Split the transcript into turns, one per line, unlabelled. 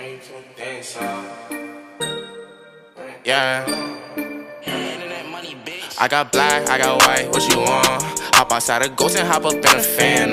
Yeah. I got black, I got white, what you want? Hop outside a ghost and hop up in a fan.